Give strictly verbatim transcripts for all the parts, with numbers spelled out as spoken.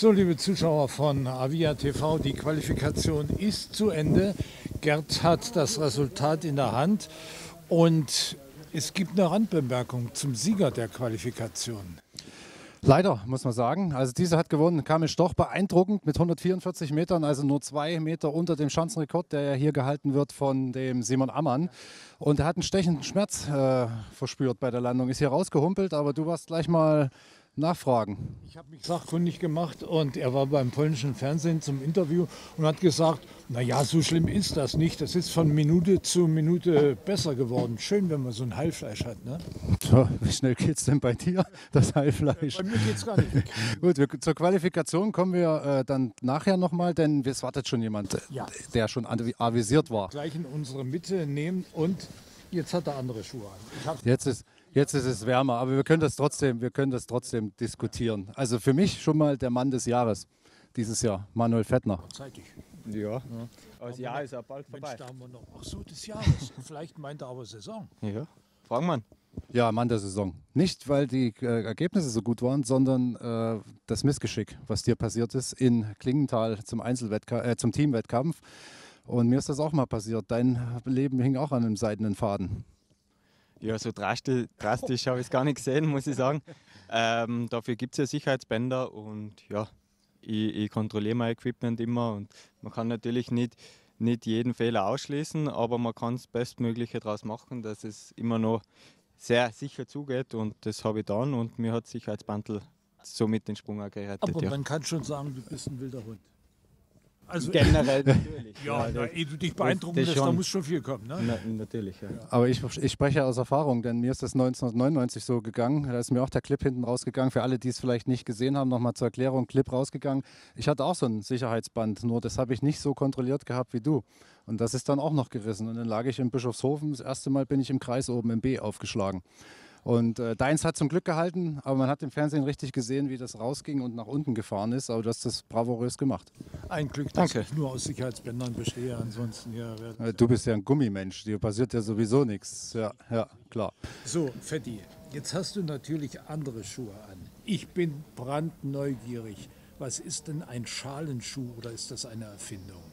So, liebe Zuschauer von Avia T V, die Qualifikation ist zu Ende. Gerd hat das Resultat in der Hand und es gibt eine Randbemerkung zum Sieger der Qualifikation. Leider, muss man sagen. Also dieser hat gewonnen, Kamil Stoch, beeindruckend mit hundertvierundvierzig Metern, also nur zwei Meter unter dem Schanzenrekord, der ja hier gehalten wird von dem Simon Ammann. Und er hat einen stechenden Schmerz äh, verspürt bei der Landung, ist hier rausgehumpelt, aber du warst gleich mal nachfragen. Ich habe mich sachkundig gemacht und er war beim polnischen Fernsehen zum Interview und hat gesagt, naja, so schlimm ist das nicht. Das ist von Minute zu Minute besser geworden. Schön, wenn man so ein Heilfleisch hat, ne? So, wie schnell geht es denn bei dir, das Heilfleisch? Bei mir geht es gar nicht weg. Gut, wir, zur Qualifikation kommen wir äh, dann nachher nochmal, denn es wartet schon jemand, Ja. der schon avisiert war. Gleich in unsere Mitte nehmen und jetzt hat er andere Schuhe an. Ich hab's Jetzt ist, jetzt ist es wärmer, aber wir können das trotzdem, wir können das trotzdem diskutieren. Also für mich schon mal der Mann des Jahres dieses Jahr, Manuel Fettner. zeitig. Ja, ja. Aber das Jahr ist ja bald vorbei. Mensch, da haben wir noch. Ach so, des Jahres. Vielleicht meint er aber Saison. Ja, fragen wir ihn. Ja, Mann der Saison. Nicht, weil die äh, Ergebnisse so gut waren, sondern äh, das Missgeschick, was dir passiert ist in Klingenthal zum, Einzelwettkampf, äh, zum Teamwettkampf. Und mir ist das auch mal passiert. Dein Leben hing auch an einem seidenen Faden. Ja, so drastisch, drastisch habe ich es gar nicht gesehen, muss ich sagen. Ähm, dafür gibt es ja Sicherheitsbänder und ja, ich, ich kontrolliere mein Equipment immer und man kann natürlich nicht, nicht jeden Fehler ausschließen, aber man kann das Bestmögliche daraus machen, dass es immer noch sehr sicher zugeht und das habe ich dann und mir hat Sicherheitsbandel somit den Sprung auch gerettet. Aber ja. man kann schon sagen, du bist ein wilder Hund. Also, Generell natürlich. ja, na, das, ehe du dich beeindrucken das lässt, da schon. muss schon viel kommen. Ne? na, natürlich, ja. Aber ich, ich spreche aus Erfahrung, denn mir ist das neunzehnhundertneunundneunzig so gegangen. Da ist mir auch der Clip hinten rausgegangen. Für alle, die es vielleicht nicht gesehen haben, nochmal zur Erklärung, Clip rausgegangen. Ich hatte auch so ein Sicherheitsband, nur das habe ich nicht so kontrolliert gehabt wie du. Und das ist dann auch noch gerissen. Und dann lag ich in Bischofshofen. Das erste Mal bin ich im Kreis oben im B aufgeschlagen. Und äh, deins hat zum Glück gehalten, aber man hat im Fernsehen richtig gesehen, wie das rausging und nach unten gefahren ist. Aber du hast das bravourös gemacht. Ein Glück, dass Danke. ich nur aus Sicherheitsbändern bestehe. Ansonsten, ja. wer- Äh, Du bist ja ein Gummimensch, dir passiert ja sowieso nichts. Ja, ja, klar. So, Fetti, jetzt hast du natürlich andere Schuhe an. Ich bin brandneugierig. Was ist denn ein Schalenschuh oder ist das eine Erfindung?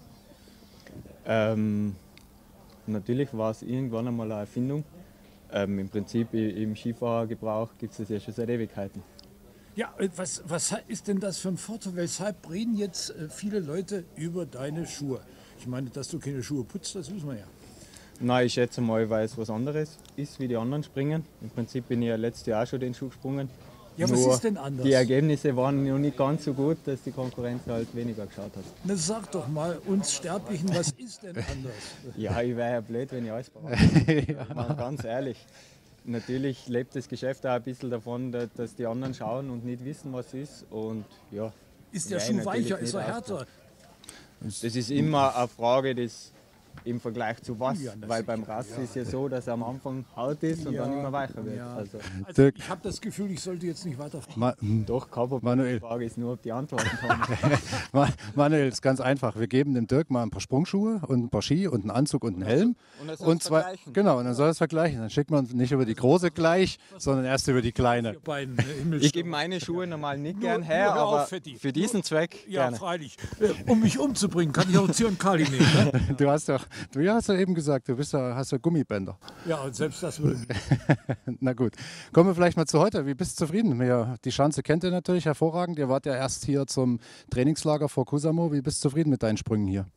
Ähm, natürlich war es irgendwann einmal eine Erfindung. Ähm, Im Prinzip i- im Skifahrergebrauch gibt es das ja schon seit Ewigkeiten. Ja, äh, was, was ist denn das für ein Vorteil? Weshalb reden jetzt äh, viele Leute über deine Schuhe? Ich meine, dass du keine Schuhe putzt, das wissen wir ja. Nein, ich schätze mal, weil es was anderes ist wie die anderen Springen. Im Prinzip bin ich ja letztes Jahr auch schon den Schuh gesprungen. Ja, was Nur ist denn anders? Die Ergebnisse waren noch nicht ganz so gut, dass die Konkurrenz halt weniger geschaut hat. Na, sag doch mal uns Sterblichen, was ist denn anders? Ja, ich wäre ja blöd, wenn ich alles behaupte. Mal ganz ehrlich. Natürlich lebt das Geschäft auch ein bisschen davon, da- dass die anderen schauen und nicht wissen, was ist. Und ja, Ist der ja, Schuh natürlich weicher, ist er nicht härter? Das ist immer eine Frage des im Vergleich zu was, Ja, das weil ist beim klar, Rass ja. ist ja so, dass er am Anfang hart ist und Ja, dann immer weicher wird. ja. Also, Also, Dirk. ich habe das Gefühl, ich sollte jetzt nicht weiter fragen. Ma doch, kein Problem. Manuel. Die Frage ist nur, ob die Antworten kommen. Ma Manuel, ist ganz einfach. Wir geben dem Dirk mal ein paar Sprungschuhe und ein paar Ski und einen Anzug und einen Helm. Und er soll es zwei, vergleichen. genau, und dann soll er es vergleichen. Dann schickt man nicht über die große gleich, sondern erst über die kleine. Ihr beiden, äh, Himmelsstürmer. Ich gebe meine Schuhe normal nicht gern Nur- her, nur hör auf, aber Fetti. für diesen Zweck Ja, gerne. freilich. Äh, Um mich umzubringen, kann ich auch Zyankali nehmen. Ne? Du hast doch, du ja, hast ja eben gesagt, du bist ja, hast ja Gummibänder. Ja, und selbst das würde Na gut, kommen wir vielleicht mal zu heute. Wie bist du zufrieden? Ja, die Schanze kennt ihr natürlich hervorragend. Ihr wart ja erst hier zum Trainingslager vor Kusamo. Wie bist du zufrieden mit deinen Sprüngen hier?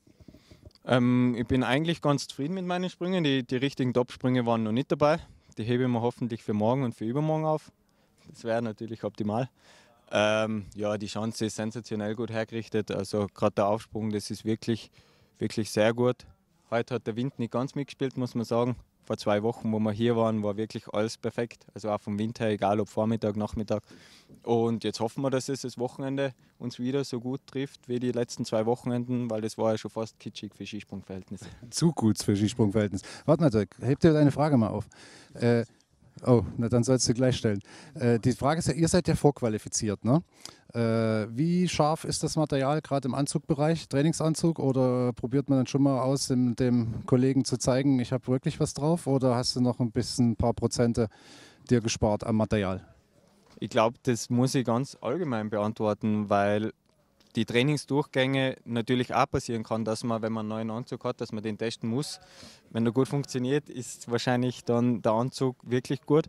Ähm, ich bin eigentlich ganz zufrieden mit meinen Sprüngen. Die, die richtigen Top-Sprünge waren noch nicht dabei. Die hebe ich mir hoffentlich für morgen und für übermorgen auf. Das wäre natürlich optimal. Ähm, ja, die Schanze ist sensationell gut hergerichtet. Also gerade der Aufsprung, das ist wirklich, wirklich sehr gut. Heute hat der Wind nicht ganz mitgespielt, muss man sagen. Vor zwei Wochen, wo wir hier waren, war wirklich alles perfekt. Also auch vom Wind her, egal ob Vormittag, Nachmittag. Und jetzt hoffen wir, dass es das Wochenende uns wieder so gut trifft wie die letzten zwei Wochenenden, weil das war ja schon fast kitschig für Skisprungverhältnisse. Zu gut für Skisprungverhältnis. Warte mal, Dirk, heb dir deine Frage mal auf. Äh, oh, na dann sollst du gleich stellen. Äh, die Frage ist ja, ihr seid ja vorqualifiziert, ne? Äh, wie scharf ist das Material gerade im Anzugbereich, Trainingsanzug, oder probiert man dann schon mal aus, dem, dem Kollegen zu zeigen, ich habe wirklich was drauf, oder hast du noch ein bisschen, ein paar Prozente dir gespart am Material? Ich glaube, das muss ich ganz allgemein beantworten, weil die Trainingsdurchgänge natürlich auch passieren kann, dass man, wenn man einen neuen Anzug hat, dass man den testen muss. Wenn er gut funktioniert, ist wahrscheinlich dann der Anzug wirklich gut.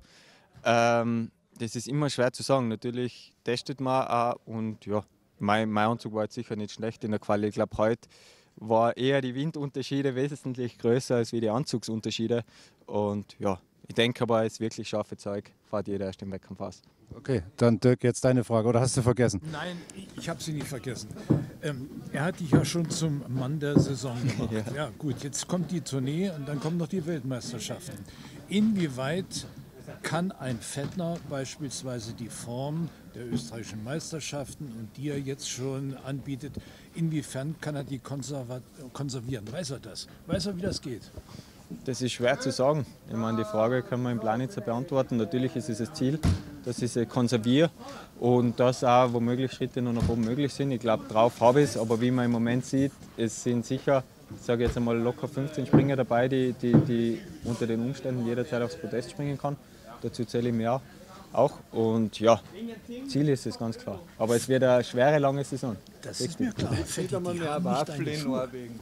Ähm, das ist immer schwer zu sagen. Natürlich testet man auch und ja, mein, mein Anzug war jetzt sicher nicht schlecht in der Quali. Ich glaube, heute war eher die Windunterschiede wesentlich größer als wie die Anzugsunterschiede. Und ja, ich denke aber, es ist wirklich scharfe Zeug, fährt jeder erst im Wettkampf aus. Okay, dann Dirk, jetzt deine Frage, oder hast du vergessen? Nein, ich, ich habe sie nicht vergessen. Ähm, er hat dich ja schon zum Mann der Saison gemacht. Ja. Ja, gut, jetzt kommt die Tournee und dann kommen noch die Weltmeisterschaften. Inwieweit kann ein Fettner beispielsweise die Form der österreichischen Meisterschaften und die er jetzt schon anbietet, inwiefern kann er die konservieren? Weiß er das? Weiß er, wie das geht? Das ist schwer zu sagen. Ich meine, die Frage können wir im Planitzer beantworten. Natürlich ist es das Ziel, dass ich sie konserviere und dass auch womöglich Schritte noch nach oben möglich sind. Ich glaube, drauf habe ich es, aber wie man im Moment sieht, es sind sicher, ich sage jetzt einmal locker fünfzehn Springer dabei, die, die, die unter den Umständen jederzeit aufs Podest springen kann. Dazu zähle ich mir auch. Und ja, Ziel ist es ganz klar. Aber es wird eine schwere, lange Saison. Das ist mir klar. Sieht man mehr Waffel in Norwegen.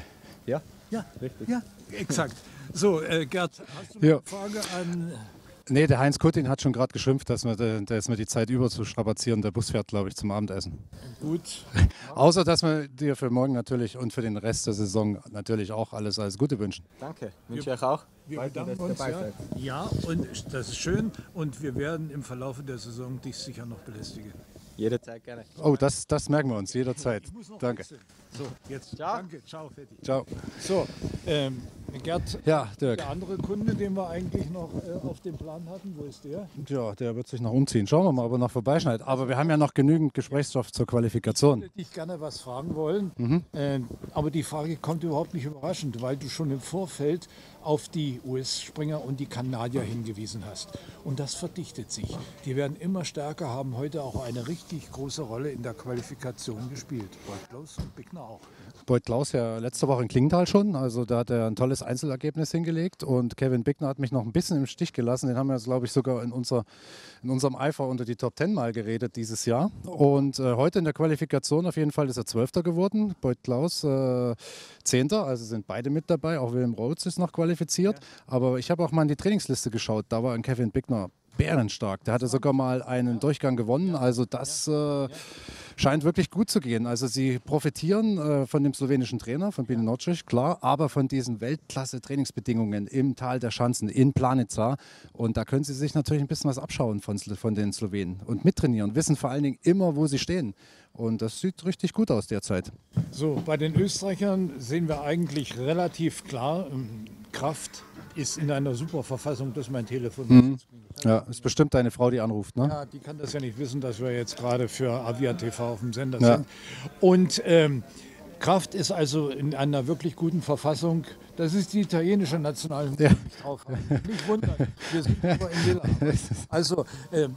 Ja, ja, richtig. Ja, exakt. So, äh, Gerd, hast du eine Ja. Frage an... Nee, der Heinz Kuttin hat schon gerade geschimpft, dass wir, da ist mir die Zeit über zu strapazieren. Der Bus fährt, glaube ich, zum Abendessen. Gut. Außer, dass wir dir für morgen natürlich und für den Rest der Saison natürlich auch alles, alles Gute wünschen. Danke, wünsche ich euch auch. Wir Bald, bedanken dass ihr uns. dabei Ja. seid. ja, und das ist schön. Und wir werden im Verlauf der Saison dich sicher noch belästigen. Jederzeit gerne. Oh, das, das merken wir uns jederzeit. Ich muss noch Danke. wechseln. So, jetzt. Ciao. Danke. Ciao, fertig. Ciao. So, ähm, Gerd, Ja, Dirk. der andere Kunde, den wir eigentlich noch äh, auf dem Plan hatten, wo ist der? Ja, der wird sich noch umziehen. Schauen wir mal, ob er noch vorbeischneidet. Aber wir haben ja noch genügend Gesprächsstoff zur Qualifikation. Ich würde dich gerne was fragen wollen, Mhm. äh, aber die Frage kommt überhaupt nicht überraschend, weil du schon im Vorfeld auf die U S-Springer und die Kanadier hingewiesen hast. Und das verdichtet sich. Die werden immer stärker, haben heute auch eine richtig große Rolle in der Qualifikation gespielt. Beutlos und Bickner auch. Beut Klaus ja letzte Woche in Klingenthal schon, also da hat er ein tolles Einzelergebnis hingelegt und Kevin Bickner hat mich noch ein bisschen im Stich gelassen, den haben wir jetzt glaube ich sogar in, unser, in unserem Eifer unter die Top Ten mal geredet dieses Jahr und äh, heute in der Qualifikation auf jeden Fall ist er Zwölfter geworden, Beut Klaus äh, Zehnter, also sind beide mit dabei, auch William Rhodes ist noch qualifiziert, ja. Aber ich habe auch mal in die Trainingsliste geschaut, da war ein Kevin Bickner bärenstark, der hatte sogar mal einen Durchgang gewonnen, also das äh, scheint wirklich gut zu gehen. Also sie profitieren äh, von dem slowenischen Trainer, von Bine Nocic, klar, aber von diesen Weltklasse-Trainingsbedingungen im Tal der Schanzen, in Planica. Und da können sie sich natürlich ein bisschen was abschauen von, von den Slowenen und mittrainieren, wissen vor allen Dingen immer, wo sie stehen. Und das sieht richtig gut aus derzeit. So, bei den Österreichern sehen wir eigentlich relativ klar, ähm, Kraft ist in einer super Verfassung, dass mein Telefon Mhm. Ja, ist bestimmt deine Frau, die anruft, ne? Ja, die kann das ja nicht wissen, dass wir jetzt gerade für Avia T V auf dem Sender Ja. sind. Und ähm, Kraft ist also in einer wirklich guten Verfassung. Das ist die italienische Nationalmannschaft, Ja. die ich drauf habe. Nicht wundern, wir sind aber in Lilla. Also ähm,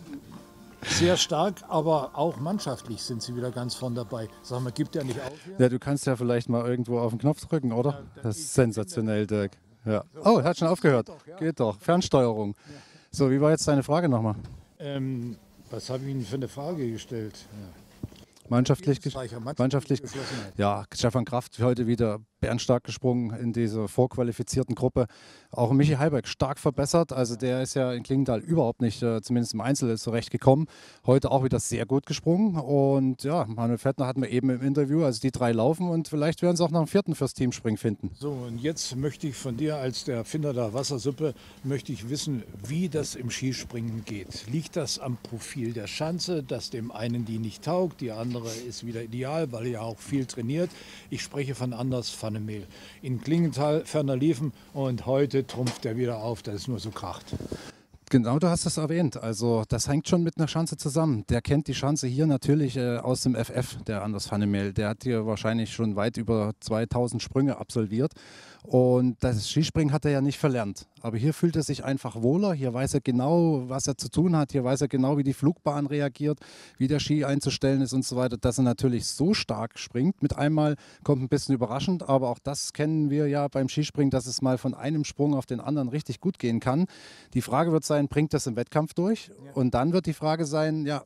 sehr stark, aber auch mannschaftlich sind sie wieder ganz vorn dabei. Sag mal, gibt der nicht auf hier? Ja, du kannst ja vielleicht mal irgendwo auf den Knopf drücken, oder? Das ist sensationell, Dirk. Ja. Oh, er hat schon aufgehört. Geht doch. Fernsteuerung. So, wie war jetzt deine Frage nochmal? Ähm, was habe ich Ihnen für eine Frage gestellt? Ja. Mannschaftlich, ges- Österreicher, mannschaftlich. Geschlossenheit. Ja, Stefan Kraft heute wieder bärenstark gesprungen in dieser vorqualifizierten Gruppe. Auch Michi Heiberg stark verbessert. Also der ist ja in Klingenthal überhaupt nicht, äh, zumindest im Einzel, zurecht gekommen. Heute auch wieder sehr gut gesprungen. Und ja, Manuel Fettner hatten wir eben im Interview. Also die drei laufen und vielleicht werden sie auch noch einen vierten fürs Teamspringen finden. So, und jetzt möchte ich von dir als der Erfinder der Wassersuppe, möchte ich wissen, wie das im Skispringen geht. Liegt das am Profil der Schanze, dass dem einen die nicht taugt, die andere ist wieder ideal, weil er ja auch viel trainiert. Ich spreche von Anders Vannemehl. In Klingenthal ferner liefen und heute trumpft er wieder auf, dass es nur so kracht. Genau, du hast es erwähnt. Also das hängt schon mit einer Schanze zusammen. Der kennt die Schanze hier natürlich äh, aus dem F F, der Anders Vannemehl. Der hat hier wahrscheinlich schon weit über zweitausend Sprünge absolviert. Und das Skispringen hat er ja nicht verlernt. Aber hier fühlt er sich einfach wohler. Hier weiß er genau, was er zu tun hat. Hier weiß er genau, wie die Flugbahn reagiert, wie der Ski einzustellen ist und so weiter. Dass er natürlich so stark springt mit einmal, kommt ein bisschen überraschend. Aber auch das kennen wir ja beim Skispringen, dass es mal von einem Sprung auf den anderen richtig gut gehen kann. Die Frage wird sein, bringt das im Wettkampf durch? Und dann wird die Frage sein, ja,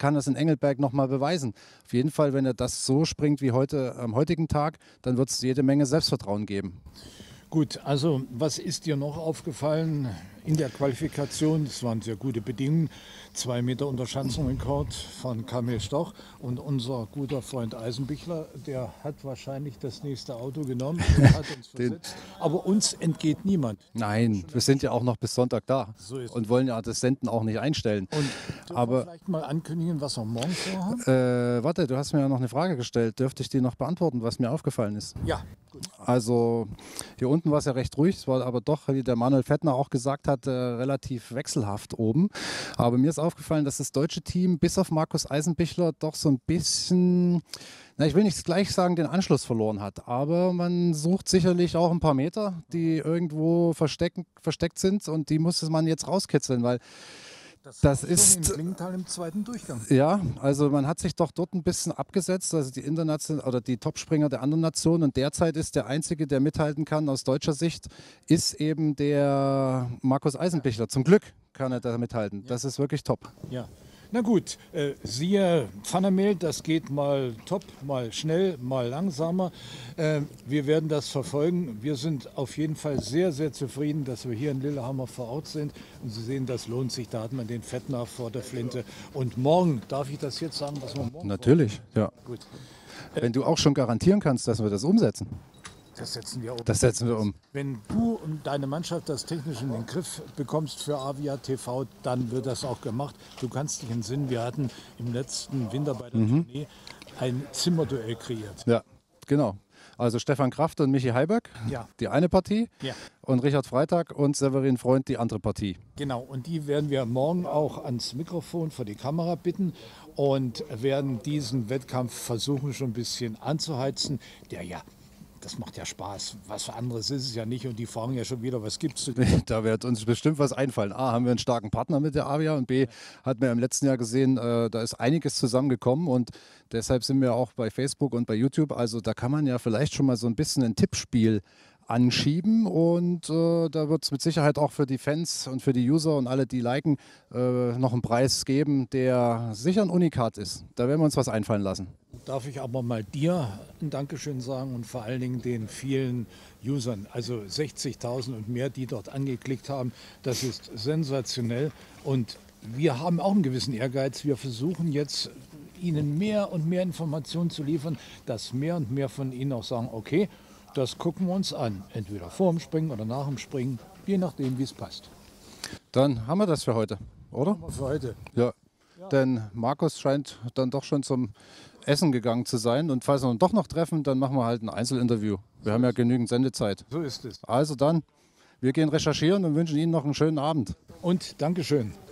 kann das in Engelberg nochmal beweisen. Auf jeden Fall, wenn er das so springt wie heute am heutigen Tag, dann wird es jede Menge Selbstvertrauen geben. Gut, also was ist dir noch aufgefallen in der Qualifikation? Es waren sehr gute Bedingungen. Zwei Meter Unterschanzenrekord von Kamil Stoch und unser guter Freund Eisenbichler, der hat wahrscheinlich das nächste Auto genommen und hat uns versetzt. Aber uns entgeht niemand. Nein, wir sind ja auch noch bis Sonntag da So ist und wollen ja das Senden auch nicht einstellen. Und dürfen Aber wir vielleicht mal ankündigen, was wir morgen vorhaben? äh, warte, du hast mir ja noch eine Frage gestellt. Dürfte ich die noch beantworten, was mir aufgefallen ist? Ja, gut. Also hier unten war es ja recht ruhig, es war aber doch, wie der Manuel Fettner auch gesagt hat, äh, relativ wechselhaft oben. Aber mir ist aufgefallen, dass das deutsche Team bis auf Markus Eisenbichler doch so ein bisschen, na, ich will nicht gleich sagen, den Anschluss verloren hat. Aber man sucht sicherlich auch ein paar Meter, die irgendwo verstecken, versteckt sind und die muss man jetzt rauskitzeln, weil Das, Das war ist- schon in Klingenthal im zweiten Durchgang. ja, also man hat sich doch dort ein bisschen abgesetzt, also die Internation oder die Topspringer der anderen Nationen und derzeit ist der einzige, der mithalten kann aus deutscher Sicht, ist eben der Markus Eisenbichler. Zum Glück kann er da mithalten. Das ist wirklich top. Ja. Na gut, äh, siehe Pfannermehl, das geht mal top, mal schnell, mal langsamer. Äh, wir werden das verfolgen. Wir sind auf jeden Fall sehr, sehr zufrieden, dass wir hier in Lillehammer vor Ort sind. Und Sie sehen, das lohnt sich. Da hat man den Fettner vor der Flinte. Und morgen, darf ich das jetzt sagen, was wir morgen Natürlich, ja. vorhaben? Gut, Wenn du auch schon garantieren kannst, dass wir das umsetzen, das setzen wir um. das setzen wir um. Wenn du und deine Mannschaft das technisch in den Griff bekommst für Avia T V, dann wird das auch gemacht. Du kannst dich entsinnen, wir hatten im letzten Winter bei der Tournee ein Zimmerduell kreiert. Ja, genau. Also Stefan Kraft und Michi Heiberg, Ja. die eine Partie, Ja. und Richard Freitag und Severin Freund die andere Partie. Genau, und die werden wir morgen auch ans Mikrofon vor die Kamera bitten und werden diesen Wettkampf versuchen, schon ein bisschen anzuheizen. Der ja, das macht ja Spaß. Was für anderes ist es ja nicht und die fragen ja schon wieder, was gibt's zu tun? Da wird uns bestimmt was einfallen. A, haben wir einen starken Partner mit der Avia und B, hat man im letzten Jahr gesehen, äh, da ist einiges zusammengekommen und deshalb sind wir auch bei Facebook und bei YouTube. Also da kann man ja vielleicht schon mal so ein bisschen ein Tippspiel anschieben und äh, da wird es mit Sicherheit auch für die Fans und für die User und alle, die liken, äh, noch einen Preis geben, der sicher ein Unikat ist. Da werden wir uns was einfallen lassen. Darf ich aber mal dir ein Dankeschön sagen und vor allen Dingen den vielen Usern, also sechzigtausend und mehr, die dort angeklickt haben. Das ist sensationell und wir haben auch einen gewissen Ehrgeiz. Wir versuchen jetzt, Ihnen mehr und mehr Informationen zu liefern, dass mehr und mehr von Ihnen auch sagen, okay, das gucken wir uns an, entweder vor dem Springen oder nach dem Springen, je nachdem, wie es passt. Dann haben wir das für heute, oder? Aber für heute. Ja. Denn Markus scheint dann doch schon zum Essen gegangen zu sein. Und falls wir uns doch noch treffen, dann machen wir halt ein Einzelinterview. Wir haben ja genügend Sendezeit. So ist es. Also dann, wir gehen recherchieren und wünschen Ihnen noch einen schönen Abend. Und Dankeschön.